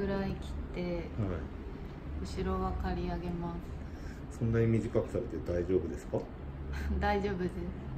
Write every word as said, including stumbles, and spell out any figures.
ぐらい切って、 はい、 後ろは刈り上げます。 そんなに短くされて大丈夫ですか？ 大丈夫です。